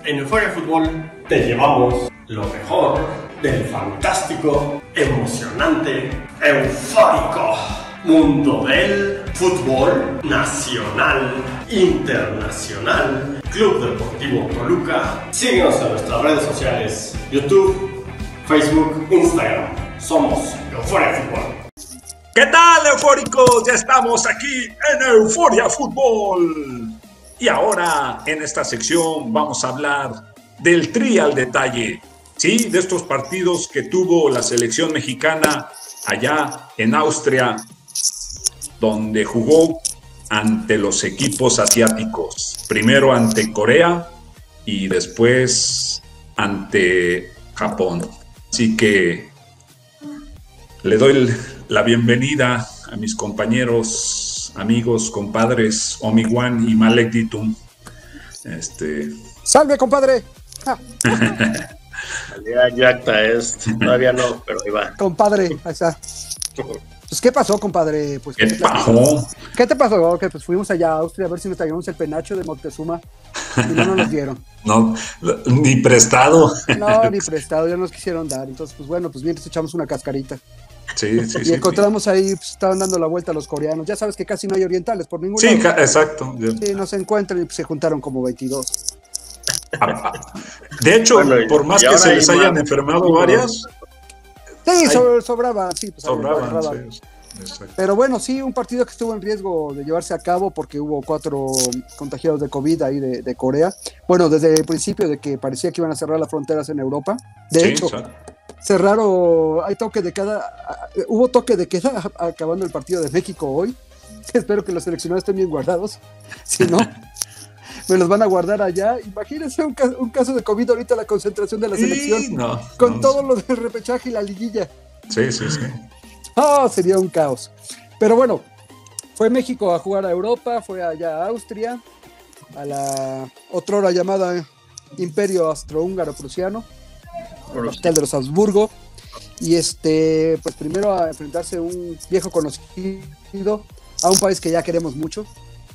En Euforia Fútbol te llevamos lo mejor del fantástico, emocionante, eufórico mundo del fútbol nacional, internacional, Club Deportivo Toluca. Síguenos en nuestras redes sociales, YouTube, Facebook, Instagram. Somos Euforia Fútbol. ¿Qué tal, eufóricos? Ya estamos aquí en Euforia Fútbol. Y ahora, en esta sección, vamos a hablar del tri al detalle, ¿sí? De estos partidos que tuvo la selección mexicana allá en Austria, donde jugó ante los equipos asiáticos. Primero ante Corea y después ante Japón. Así que le doy la bienvenida a mis compañeros, amigos, compadres, Omi-Wan y Malek Ditum. ¡Salve, compadre! Ya está, todavía no, pero ahí va. Compadre, ahí está. Pues, ¿qué pasó, compadre? Pues, ¿Qué pasó? ¿Qué te pasó? Que pues fuimos allá a Austria a ver si nos traíamos el penacho de Moctezuma y no nos dieron. No, ni prestado. No, ni prestado, ya nos quisieron dar. Entonces, pues bueno, pues bien, nos echamos una cascarita. Sí, y encontramos ahí, pues estaban dando la vuelta a los coreanos. Ya sabes que casi no hay orientales por ningún lado. Sí, exacto. Sí, nos encuentran y pues, se juntaron como 22. De hecho, por más que se les hayan enfermado varias. Sí, sobraban, sí. Pues, sobraban, sí. Pero bueno, sí, un partido que estuvo en riesgo de llevarse a cabo porque hubo 4 contagiados de COVID ahí de Corea. Bueno, desde el principio de que parecía que iban a cerrar las fronteras en Europa. De hecho, cerraron, hubo toque de queda acabando el partido de México hoy. Espero que los seleccionados estén bien guardados. Si no, me los van a guardar allá. Imagínense un caso de COVID ahorita, la concentración de la selección. Con todo lo del repechaje y la liguilla. Sí. Sería un caos. Pero bueno, fue México a jugar a Europa, fue allá a Austria, a la otrora llamada Imperio Austrohúngaro-Prusiano, la capital de los Habsburgo. Y pues primero a enfrentarse a un viejo conocido, a un país que ya queremos mucho.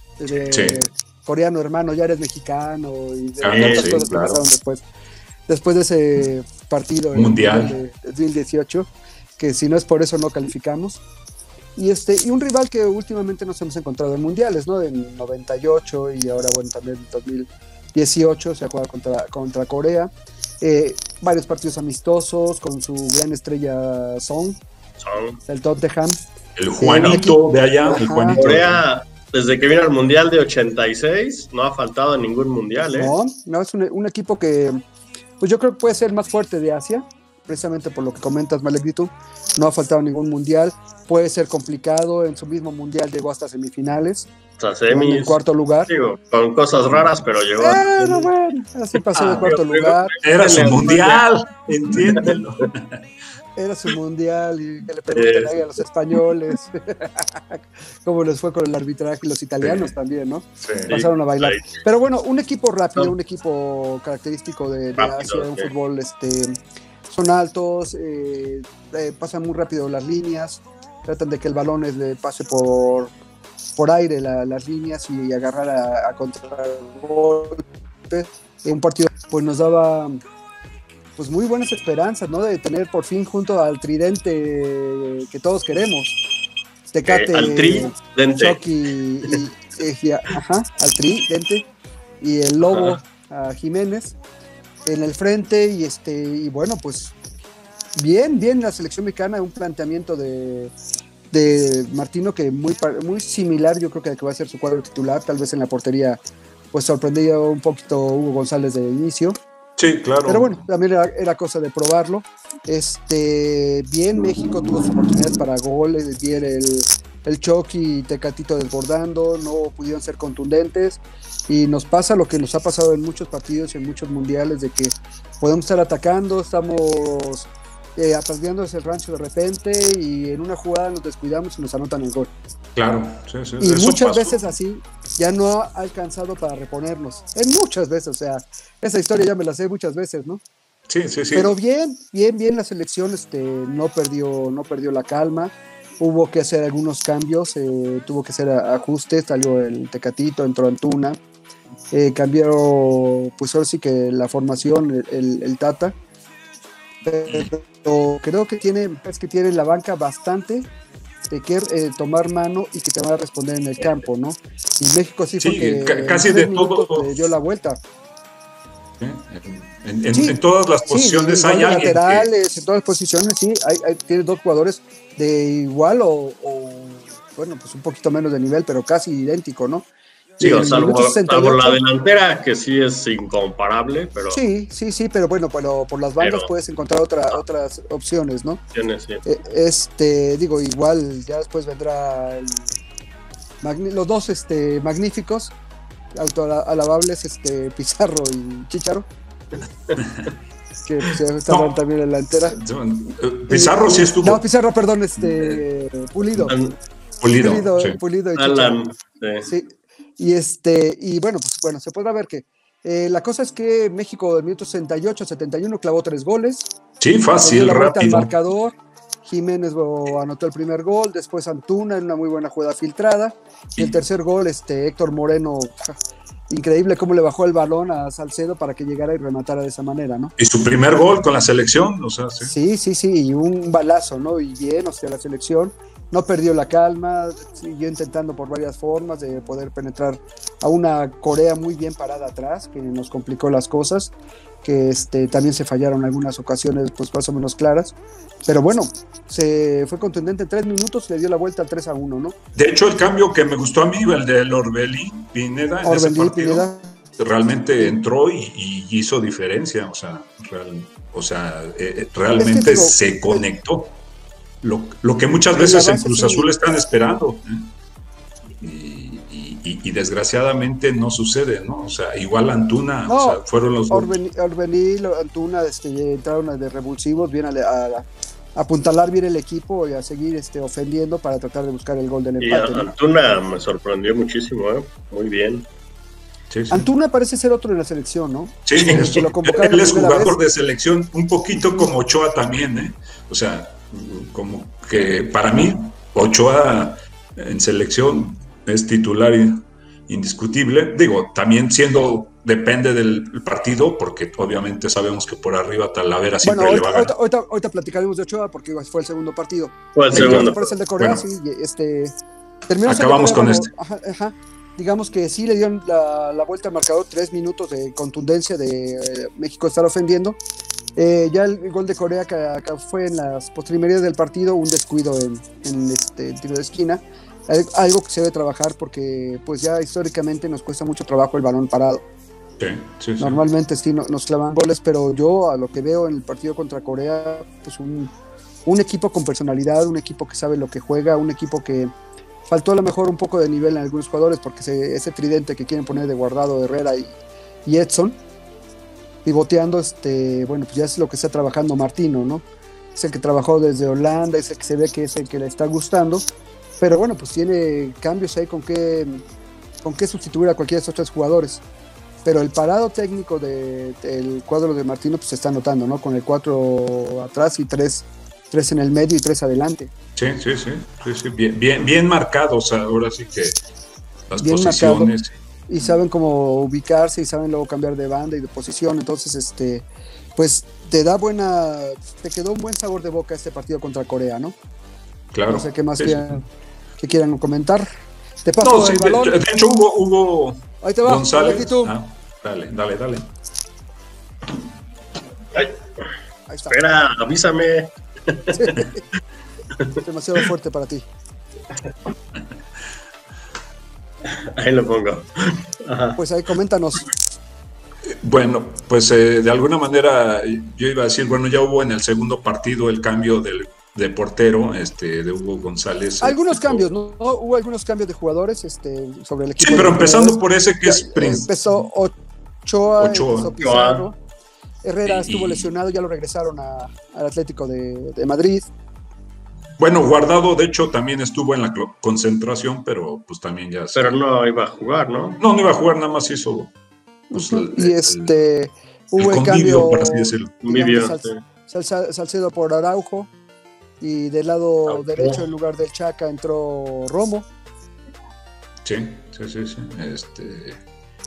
Coreano, hermano, ya eres mexicano y tantas cosas que pasaron después de ese partido mundial de 2018, que si no es por eso no calificamos. Y un rival que últimamente nos hemos encontrado en mundiales, ¿no? En 98 y ahora, bueno, también en 2018 se ha jugado contra Corea. Varios partidos amistosos con su gran estrella Son. El Tottenham. El Juanito de allá. El Juanito. Corea, desde que vino al mundial de 86, no ha faltado en ningún mundial, ¿eh? No, es un equipo que, pues yo creo que puede ser el más fuerte de Asia. Precisamente por lo que comentas, Malek Ditum, no ha faltado ningún mundial, puede ser complicado, en su mismo mundial llegó hasta semifinales, en el cuarto lugar. Digo, con cosas raras, pero llegó. Bueno, así pasó de cuarto lugar. Era su mundial, entiéndelo. Era su mundial y que le pregunten ahí a los españoles cómo les fue con el arbitraje y los italianos también, ¿no? Sí. Pasaron a bailar. Pero bueno, un equipo rápido, un equipo característico de Asia, un fútbol son altos, pasan muy rápido las líneas, tratan de que el balón le pase por aire las líneas y agarrar a contragolpe. Un partido pues nos daba pues muy buenas esperanzas, ¿no? De tener por fin junto al tridente que todos queremos. Tecate, al tridente. Chucky al tridente y el Lobo a Jiménez en el frente y bueno, pues bien la selección mexicana, un planteamiento de Martino que muy similar, yo creo que va a ser su cuadro titular, tal vez en la portería pues sorprendió un poquito Hugo González de inicio. Sí, claro. Pero bueno, también era cosa de probarlo. Bien, México tuvo sus oportunidades para goles, bien el Chucky y Tecatito desbordando, no pudieron ser contundentes y nos pasa lo que nos ha pasado en muchos partidos y en muchos mundiales, de que podemos estar atacando, estamos aprendiéndose el rancho de repente y en una jugada nos descuidamos y nos anotan el gol. Claro, sí. Y muchas veces así ya no ha alcanzado para reponernos. En muchas veces, o sea, esa historia ya me la sé muchas veces, ¿no? Sí. Pero bien la selección no perdió la calma. Hubo que hacer algunos cambios, tuvo que hacer ajustes, salió el Tecatito, entró Antuna. cambió, pues ahora sí que la formación, el Tata, pero creo que tiene en la banca bastante de que tomar mano y que te van a responder en el campo, ¿no? Y México sí fue que casi en de 3 minutos todos. le dio la vuelta. En todas las posiciones hay alguien laterales, en todas las posiciones, sí, tienes 2 jugadores de igual o bueno, pues un poquito menos de nivel, pero casi idéntico, ¿no? Sí, salvo la delantera, que sí es incomparable, pero... Sí, pero bueno, por las bandas puedes encontrar otras opciones, ¿no? Sí. Digo, igual, ya después vendrá los dos magníficos, autoalabables, Pizarro y Chícharo, que pues, estaban también en la delantera. Pizarro sí estuvo. No, Pizarro, perdón, Pulido. Pulido y Alan, Chícharo. Sí. Y bueno, se podrá ver que la cosa es que México del minuto 68 71 clavó 3 goles. Sí, fácil, la vuelta rápido. al marcador. Jiménez anotó el primer gol, después Antuna en una muy buena jugada filtrada. Y el tercer gol, Héctor Moreno, increíble cómo le bajó el balón a Salcedo para que llegara y rematara de esa manera, ¿no? Y su primer gol con la selección, o sea, sí, y un balazo, ¿no? Y bien, la selección no perdió la calma, siguió intentando por varias formas de poder penetrar a una Corea muy bien parada atrás, que nos complicó las cosas, que también se fallaron algunas ocasiones pues más o menos claras, pero bueno, se fue contundente en 3 minutos, le dio la vuelta al 3-1, ¿no? De hecho, el cambio que me gustó a mí, el de Orbelín Pineda en ese partido, realmente entró y hizo diferencia, realmente se conectó. Lo que muchas veces en Cruz Azul están esperando, y desgraciadamente no sucede, ¿no? O sea, igual Antuna, fueron los Orbelín, Antuna entraron de revulsivos, bien a apuntalar bien el equipo y a seguir ofendiendo para tratar de buscar el gol del empate. Y Antuna me sorprendió muchísimo, muy bien. Sí. Antuna parece ser otro en la selección, ¿no? Sí, él es jugador de selección, un poquito como Ochoa también, O sea, como que para mí Ochoa en selección es titular indiscutible, digo, también depende del partido, porque obviamente sabemos que por arriba Talavera siempre le va a ganar. Ahorita platicaremos de Ochoa porque fue el segundo partido. Fue el segundo. Parece el de Corea, terminó acabamos con este. Ajá. Digamos que sí le dieron la vuelta al marcador, 3 minutos de contundencia de México estar ofendiendo. Ya el gol de Corea que fue en las postrimerías del partido, un descuido en tiro de esquina, algo que se debe trabajar porque pues ya históricamente nos cuesta mucho trabajo el balón parado. Sí. Normalmente sí nos clavan goles, pero yo a lo que veo en el partido contra Corea, pues un equipo con personalidad, un equipo que sabe lo que juega, un equipo que faltó a lo mejor un poco de nivel en algunos jugadores porque ese tridente que quieren poner de Guardado, Herrera y Edson pivoteando, bueno, pues ya es lo que está trabajando Martino, ¿no? Es el que trabajó desde Holanda, es el que se ve que es el que le está gustando, pero bueno, pues tiene cambios ahí con qué sustituir a cualquiera de esos 3 jugadores, pero el parado técnico del cuadro de Martino pues se está notando, ¿no? Con el 4 atrás y 3 en el medio y 3 adelante. Sí, bien marcados, ahora sí que las bien posiciones. Marcado, y saben cómo ubicarse y saben luego cambiar de banda y de posición, entonces pues te quedó un buen sabor de boca este partido contra Corea, ¿no? Claro. No sé qué más quieran comentar. Te paso el balón. De hecho hubo ahí te va, González. Dale. Ahí está. Espera, avísame. Sí. Demasiado fuerte para ti. Ahí lo pongo. Ajá. Pues ahí coméntanos. Bueno, pues de alguna manera yo iba a decir, bueno, ya hubo en el segundo partido el cambio de portero, de Hugo González. Algunos cambios, ¿no? Hubo algunos cambios de jugadores sobre el equipo. Sí, pero empezando por ese que es Prince. Empezó Ochoa. Empezó Pizarro. Herrera estuvo lesionado, ya lo regresaron al Atlético de Madrid. Bueno, Guardado, de hecho, también estuvo en la concentración, pero pues también ya... Pero no iba a jugar, ¿no? No iba a jugar, nada más hizo... Pues, hubo el cambio, por así decirlo. Salcedo por Araujo, y del lado derecho, en lugar del Chaca, entró Romo. Sí.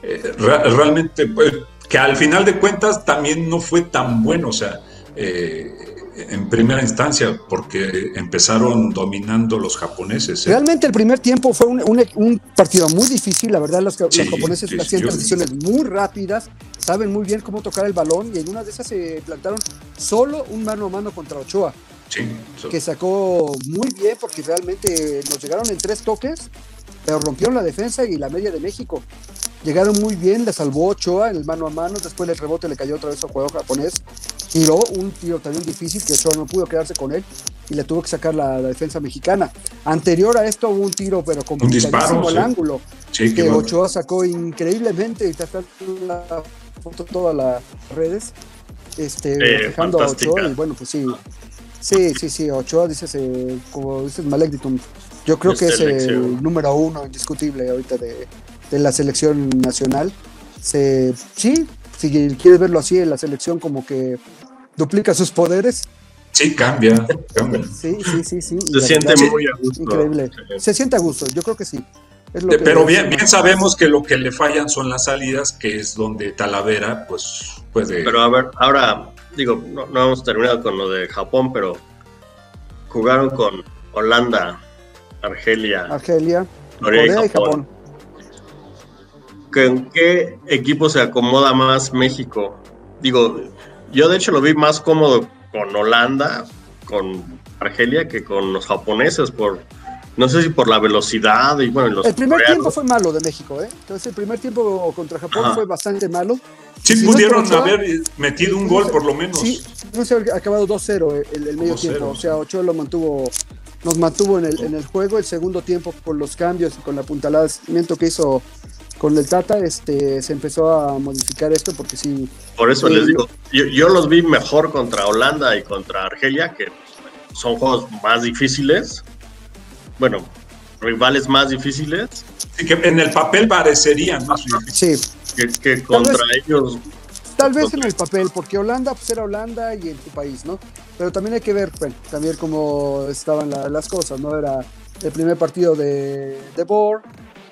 realmente, pues, que al final de cuentas también no fue tan bueno, o sea, en primera instancia, porque empezaron dominando los japoneses. Realmente el primer tiempo fue un partido muy difícil, la verdad los japoneses sí, hacían sí, transiciones muy rápidas, saben muy bien cómo tocar el balón y en una de esas se plantaron solo un mano a mano contra Ochoa, que sacó muy bien porque realmente nos llegaron en 3 toques, pero rompieron la defensa y la media de México. Llegaron muy bien, le salvó Ochoa en el mano a mano, después el rebote le cayó otra vez al jugador japonés, tiró un tiro también difícil que Ochoa no pudo quedarse con él y le tuvo que sacar la defensa mexicana. Anterior a esto hubo un tiro, pero complicadísimo al ángulo, que Ochoa sacó increíblemente, y está en la foto todas las redes, dejando a Ochoa, y bueno, pues sí, Ochoa, dices, como dices, Malecditum, yo creo que es el número 1 indiscutible ahorita de la selección nacional. Si quieres verlo así, en la selección como que duplica sus poderes. Sí, cambia. Sí. Se siente muy a gusto. Increíble. Se siente a gusto, yo creo que sí. Pero bien sabemos que lo que le fallan son las salidas, que es donde Talavera pues puede... Pero a ver, ahora, digo, no hemos terminado con lo de Japón, pero jugaron con Holanda, Argelia, Corea y Japón. ¿En qué equipo se acomoda más México? Digo, yo de hecho lo vi más cómodo con Holanda, con Argelia, que con los japoneses, no sé si por la velocidad y bueno, el primer tiempo fue malo de México, Entonces el primer tiempo contra Japón fue bastante malo. Sí, si pudieron haber metido un gol por lo menos. Sí, no se ha acabado 2-0 el medio tiempo, o sea, Ochoa nos mantuvo en el juego. El segundo tiempo, con los cambios y con el apuntalamiento que hizo con el Tata, se empezó a modificar esto, porque sí. Por eso les digo, yo los vi mejor contra Holanda y contra Argelia, que son juegos más difíciles, bueno, rivales más difíciles. Sí, que en el papel parecerían más difíciles. Sí. Que contra ellos. Tal vez en el papel, porque Holanda pues era Holanda y en tu país, ¿no? Pero también hay que ver, bueno, también cómo estaban las cosas, ¿no? Era el primer partido de Bohr.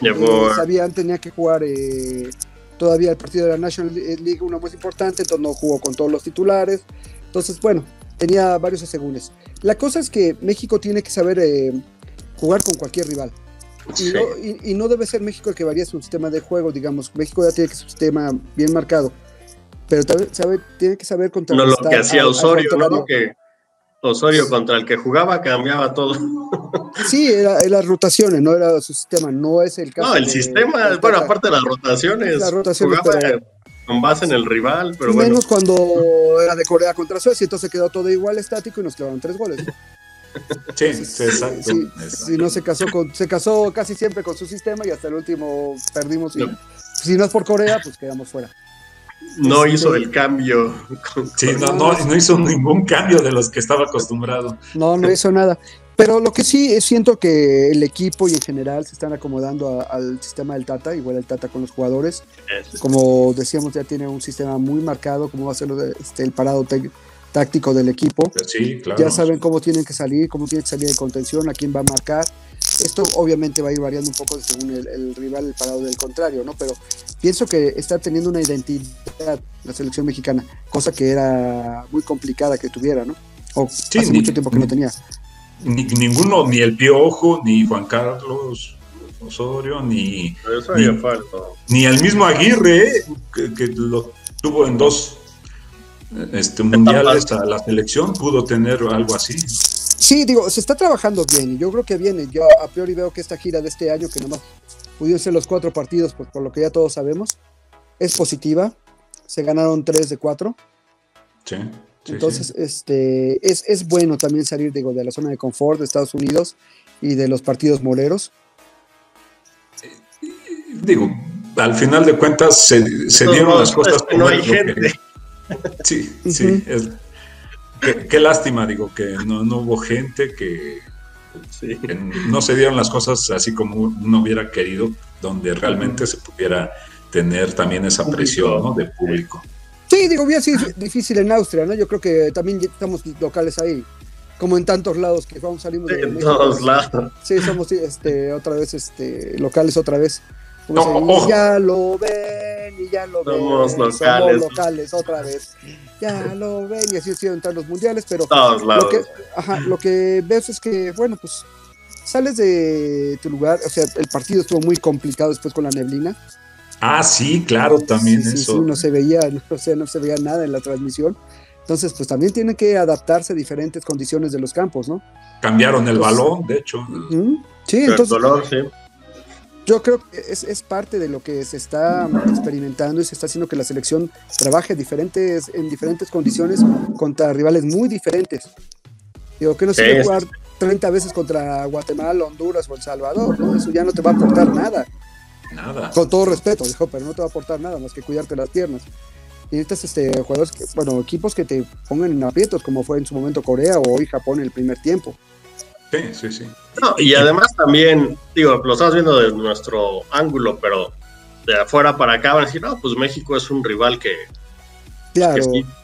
Tenía que jugar todavía el partido de la National League, uno más importante, entonces no jugó con todos los titulares. Entonces, bueno, tenía varios asegúnes. La cosa es que México tiene que saber jugar con cualquier rival. Sí. Y no debe ser México el que varíe su sistema de juego, digamos. México ya tiene su sistema bien marcado, pero tiene que saber contrarrestar. No lo que hacía Osorio, ¿no? Que Osorio contra el que jugaba cambiaba todo. Sí, era las rotaciones, no era su sistema, no es el caso. No, el sistema, bueno, aparte de las rotaciones jugaba con base en el rival, pero menos cuando era de Corea contra Suecia, entonces quedó todo igual estático y nos clavaron 3 goles. Sí, exacto. Sí, no se casó casi siempre con su sistema y hasta el último perdimos. Y, si no es por Corea, pues quedamos fuera. No hizo el cambio. Sí, no hizo ningún cambio de los que estaba acostumbrado. No hizo nada. Pero lo que sí es, siento que el equipo y en general se están acomodando al sistema del Tata, igual el Tata con los jugadores. Como decíamos, ya tiene un sistema muy marcado, cómo va a ser el parado táctico del equipo. Sí, claro. Ya saben cómo tienen que salir de contención, a quién va a marcar. Esto obviamente va a ir variando un poco según el rival, el parado del contrario, ¿no? Pero pienso que está teniendo una identidad la selección mexicana, cosa que era muy complicada que tuviera, ¿no? Hace mucho tiempo que no tenía. Ninguno, ni el Piojo, ni Juan Carlos Osorio, ni el mismo Aguirre, que lo tuvo en 2 mundiales a la selección, pudo tener algo así. Sí, digo, se está trabajando bien y yo creo que viene. Yo a priori veo que esta gira de este año, que nomás pudieron ser los 4 partidos, pues, por lo que ya todos sabemos, es positiva. Se ganaron 3 de 4. Sí. Entonces, es bueno también salir, digo, de la zona de confort de Estados Unidos y de los partidos moleros. Digo, al final de cuentas se dieron las cosas como no hay gente. Sí. Qué lástima, digo, que no hubo gente, que no se dieron las cosas así como uno hubiera querido, donde realmente se pudiera tener también esa presión, ¿no?, de público. Sí, digo, bien, sí, difícil en Austria, ¿no? Yo creo que también estamos locales ahí, como en tantos lados que salimos de en México. todos lados. Sí, somos otra vez locales otra vez. Ya lo ves. y ya lo Somos ven, locales. somos locales otra vez. Ya lo ven y así siguen todos los mundiales, pero Todos lados. lo que ves es que, bueno, pues sales de tu lugar, o sea, el partido estuvo muy complicado después con la neblina. Ah, sí, claro, también Sí, eso. sí, no se veía, o sea, no se veía nada en la transmisión. Entonces, pues también tienen que adaptarse a diferentes condiciones de los campos, ¿no? Cambiaron el Pues, balón, de hecho. Sí, Pero el entonces dolor, sí. yo creo que es parte de lo que se está experimentando y se está haciendo que la selección trabaje en diferentes condiciones contra rivales muy diferentes. Digo, que no Sí, sirve jugar 30 veces contra Guatemala, Honduras o El Salvador, ¿no? Eso ya no te va a aportar nada. Nada. Con todo respeto, dijo, pero no te va a aportar nada más que cuidarte las piernas. Y necesitas jugadores, equipos que te pongan en aprietos, como fue en su momento Corea o hoy Japón en el primer tiempo. Sí. No, y además también, digo, lo estamos viendo desde nuestro ángulo, pero de afuera para acá van a decir, no, pues México es un rival que Claro,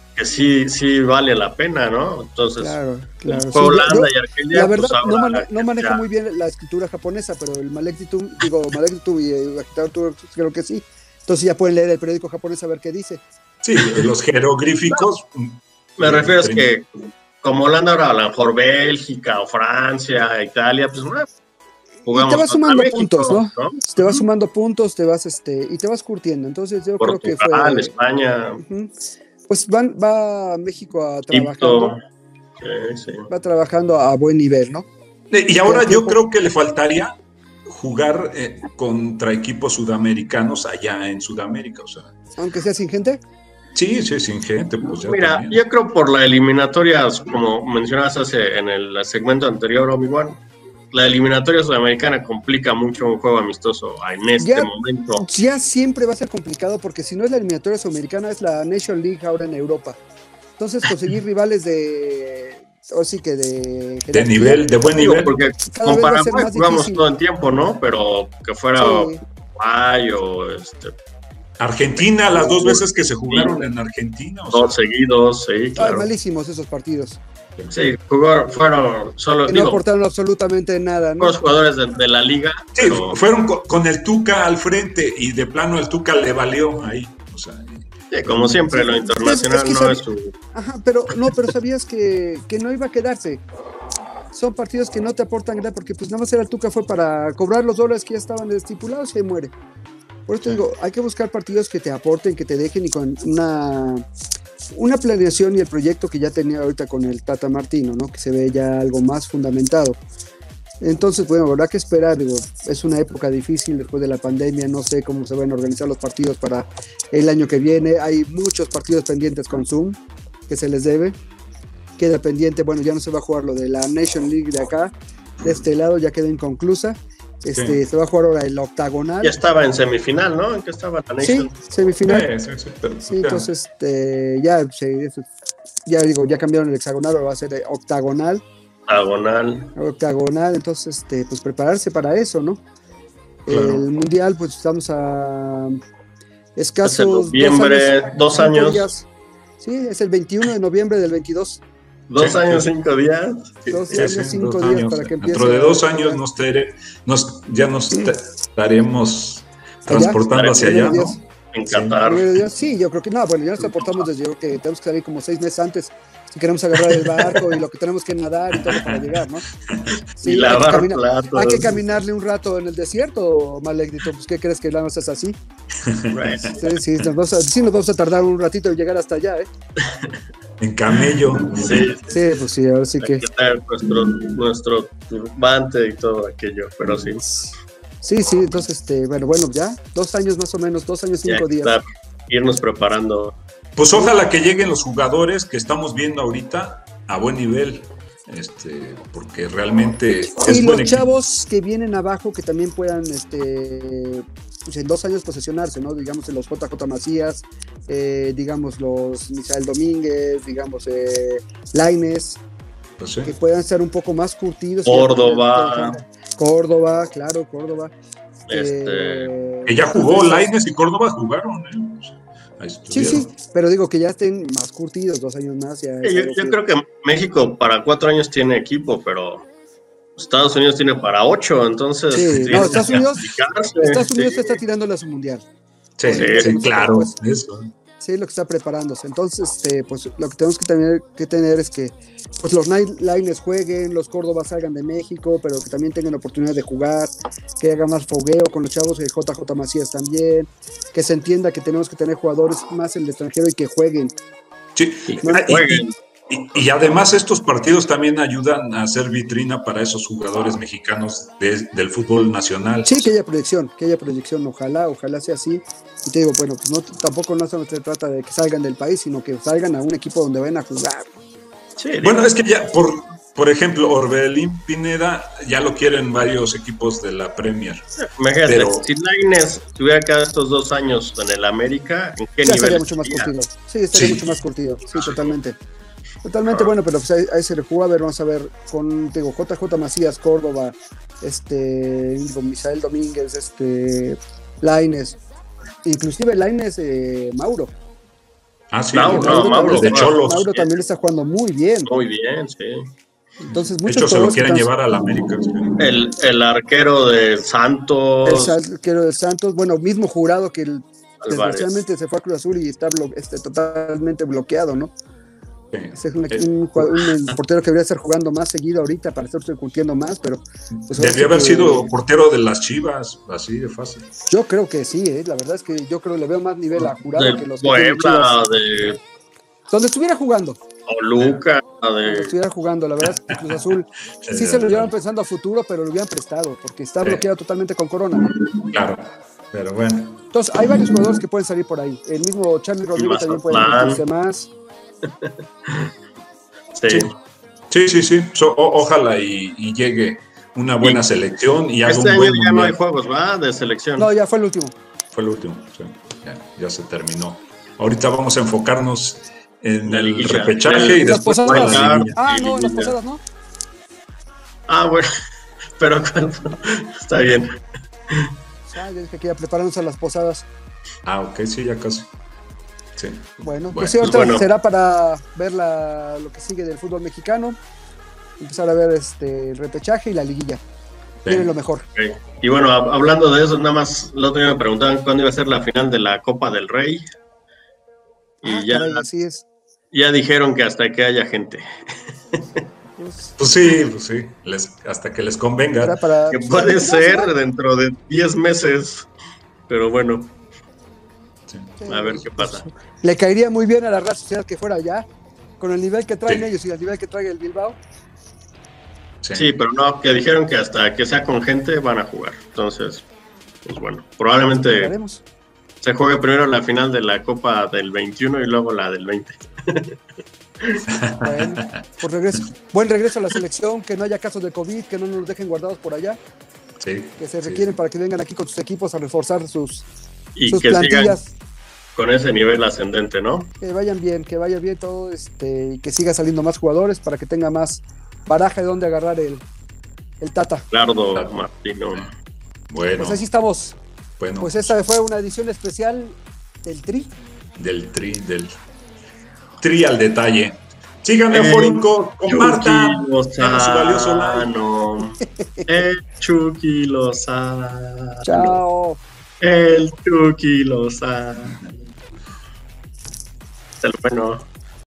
sí vale la pena, ¿no? Entonces, claro. fue Sí, Holanda y Argelia. la verdad, pues ahora no manejo ya. muy bien la escritura japonesa, pero el Malektitum y el agitador turco, creo que sí. Entonces ya pueden leer el periódico japonés a ver qué dice. Sí, los jeroglíficos. Me refiero es que como Holanda ahora a lo mejor Bélgica o Francia, Italia, pues bueno, jugamos Y te vas contra sumando México, puntos, ¿no? Te vas Ujú. sumando puntos, y te vas curtiendo. Entonces yo creo que Portugal, España, pues va México Egipto. Sí. va trabajando a buen nivel, ¿no? Y ahora yo creo que le faltaría jugar contra equipos sudamericanos allá en Sudamérica, o sea. Aunque sea sin gente. Sí, sin gente, pues ya Mira, también. yo creo por la eliminatoria, como mencionabas en el segmento anterior, Obi-Wan, la eliminatoria sudamericana complica mucho un juego amistoso en este momento. Ya siempre va a ser complicado porque si no es la eliminatoria sudamericana es la Nation League ahora en Europa. Entonces conseguir rivales de De buen nivel. Porque cada con vez va a ser Paraguay más jugamos difícil. todo el tiempo, ¿no? Pero que fuera Sí. Uruguay o Argentina, las dos veces que se jugaron en Argentina. O sea, dos seguidos, sí, Ay, claro. malísimos esos partidos. Sí, fueron solo, Que no aportaron absolutamente nada, ¿no? los jugadores de la liga. sí, Pero, fueron con el Tuca al frente y de plano el Tuca le valió ahí. O sea, sí, como siempre, lo internacional es que no es su... Ajá, pero sabías que no iba a quedarse. Son partidos que no te aportan nada porque pues nada más el Tuca fue para cobrar los dólares que ya estaban estipulados y ahí muere. Por eso te digo, hay que buscar partidos que te aporten, que te dejen y con una planeación y el proyecto que ya tenía ahorita con el Tata Martino, ¿no? Que se ve ya algo más fundamentado. Entonces, bueno, habrá que esperar, digo, es una época difícil después de la pandemia, no sé cómo se van a organizar los partidos para el año que viene, hay muchos partidos pendientes con Zoom que se les debe, queda pendiente, bueno, ya no se va a jugar lo de la Nation League de acá, de este lado ya queda inconclusa, se va a jugar ahora el octagonal. Ya estaba en semifinal, ¿no? ¿En qué estaba la Nation? Sí, semifinal. Sí, entonces ya cambiaron el hexagonal, ahora va a ser octagonal. Octagonal, entonces pues prepararse para eso, ¿no? Claro. El mundial, pues estamos a escasos noviembre, 2 años. Días. Sí, es el 21 de noviembre del 22. 2 años, 5 días. 2 años, 5 días para que empiece. Dentro de 2 años ya nos estaremos transportando hacia allá, ¿no? En Qatar. Sí, yo creo que no, bueno, ya nos transportamos desde yo que tenemos que salir como 6 meses antes si queremos agarrar el barco y lo que tenemos que nadar y todo para llegar, ¿no? Sí, y lavar platos. Hay que caminarle un rato en el desierto, Malecdito, pues ¿qué crees que la vamos a hacer así? Right. Sí, nos vamos a tardar un ratito en llegar hasta allá, ¿eh? En camello. Sí, pues sí, ahora sí que... Nuestro turbante y todo aquello, pero sí. Sí, entonces, bueno, ya 2 años más o menos, 2 años, 5 días. Claro, irnos preparando. Pues ojalá que lleguen los jugadores que estamos viendo ahorita a buen nivel, porque realmente es los chavos que vienen abajo que también puedan, pues en 2 años posesionarse, ¿no? Digamos los JJ Macías, digamos los Misael Domínguez, digamos Lainez, pues sí, que puedan ser un poco más curtidos. Córdoba, claro, Córdoba. Que ya jugó Lainez y Córdoba jugaron, Sí, pero digo que ya estén más curtidos, 2 años más. Ya yo creo que México para 4 años tiene equipo, pero Estados Unidos tiene para 8, entonces... Sí, no, Estados Unidos está tirándole a su mundial. Sí, Sí, claro. Pues, Eso. sí, lo que está preparándose. Entonces, pues lo que tenemos que tener es que pues los Niners jueguen, los Córdoba salgan de México, pero que también tengan la oportunidad de jugar, que haga más fogueo con los chavos, de JJ Macías también, que se entienda que tenemos que tener jugadores más en el extranjero y que jueguen. Sí. Que jueguen. Y además estos partidos también ayudan a hacer vitrina para esos jugadores mexicanos del fútbol nacional. Sí, que haya proyección, ojalá sea así. Y te digo, bueno, pues tampoco no se trata de que salgan del país, sino que salgan a un equipo donde vayan a jugar. Sí, Bueno, es que ya, por ejemplo, Orbelín Pineda ya lo quieren varios equipos de la Premier. imagínate, Pero- si Lainez tuviera quedado estos 2 años en el América, ¿en qué Ya nivel estaría mucho más estaría? curtido. Sí, estaría Sí. mucho más curtido. Sí, totalmente. Totalmente, bueno, pero pues ahí se le jugó. A ver, vamos a ver con, te digo, JJ Macías, Córdoba, con Misael Domínguez, Lainez, inclusive Lainez, Mauro. Ah, sí, Mauro, claro, Mauro, de claro. Cholos. Mauro también está jugando muy bien. Muy bien, sí. Entonces, De muchos hecho, se lo jugadores que quieren están- llevar a la América. Sí. El arquero de El Santos, arquero de Santos, bueno, mismo Jurado que Álvarez. desgraciadamente se fue a Cruz Azul y está totalmente bloqueado, ¿no? Sí. Ese es un portero que debería estar jugando más seguido ahorita para estar discutiendo más, pero pues, ahora sí Debió haber que- sido portero de las Chivas, así de fácil. Yo creo que sí, la verdad es que yo creo que le veo más nivel a Jurado que de los que tienen Puebla, Chivas. de Donde estuviera jugando, Toluca, donde de... estuviera jugando, la verdad es que Cruz Azul sí se lo llevan pensando a futuro, pero lo hubieran prestado, porque está Sí. bloqueado totalmente con Corona, ¿no? Claro, pero bueno. Entonces, hay varios jugadores que pueden salir por ahí. El mismo Charlie Rodríguez también puede Mazatlán. meterse más. Sí. Sí. Ojalá y llegue una buena selección y haga Este un año buen ya no hay mundial. juegos, ¿va? De selección. No, ya fue el último. Fue el último, sí. Ya se terminó. Ahorita vamos a enfocarnos en La el liguilla. repechaje y En las después posadas. para la liguilla. Ah, no, en las liguilla. posadas, ¿no? Ah, bueno, pero está bien. Ah, yo dije que ya preparándose a las posadas. Ah, ok, sí, ya casi. Sí. Bueno, Bueno, pues sí, ahorita bueno. será para ver lo que sigue del fútbol mexicano. Empezar a ver el repechaje y la liguilla. Viene lo mejor. Ok. Y bueno, hablando de eso, nada más, el otro día me preguntaban cuándo iba a ser la final de la Copa del Rey. Y Ah, ya, caray, así es. ya dijeron que hasta que haya gente. Pues, Pues sí, hasta que les convenga. será para, Que pues, puede para ser ¿no? dentro de 10 meses. Pero bueno, Sí. a ver qué pasa. Le caería muy bien a la raza social que fuera allá, con el nivel que traen Sí. ellos y el nivel que trae el Bilbao. Sí, pero no, que dijeron que hasta que sea con gente van a jugar. Entonces, pues bueno, probablemente Veremos. se juegue primero la final de la Copa del 21 y luego la del 20. Bueno, por regreso. Buen regreso a la selección, que no haya casos de COVID, que no nos dejen guardados por allá, Sí. que se Sí. requieren para que vengan aquí con sus equipos a reforzar sus Y sus que sigan plantillas. con ese nivel ascendente, ¿no? Que vaya bien todo, y que siga saliendo más jugadores para que tenga más baraja de dónde agarrar el Tata. Lardo Claro. Martino. Bueno, Pues así estamos. bueno, Pues esta fue una edición especial del Tri. del tri al detalle. Sigan Eufórico, compartan. Chucky Dejen su valioso like. Lozano. El Chucky Lozano. Chao. El Chucky Lozano. Hasta luego.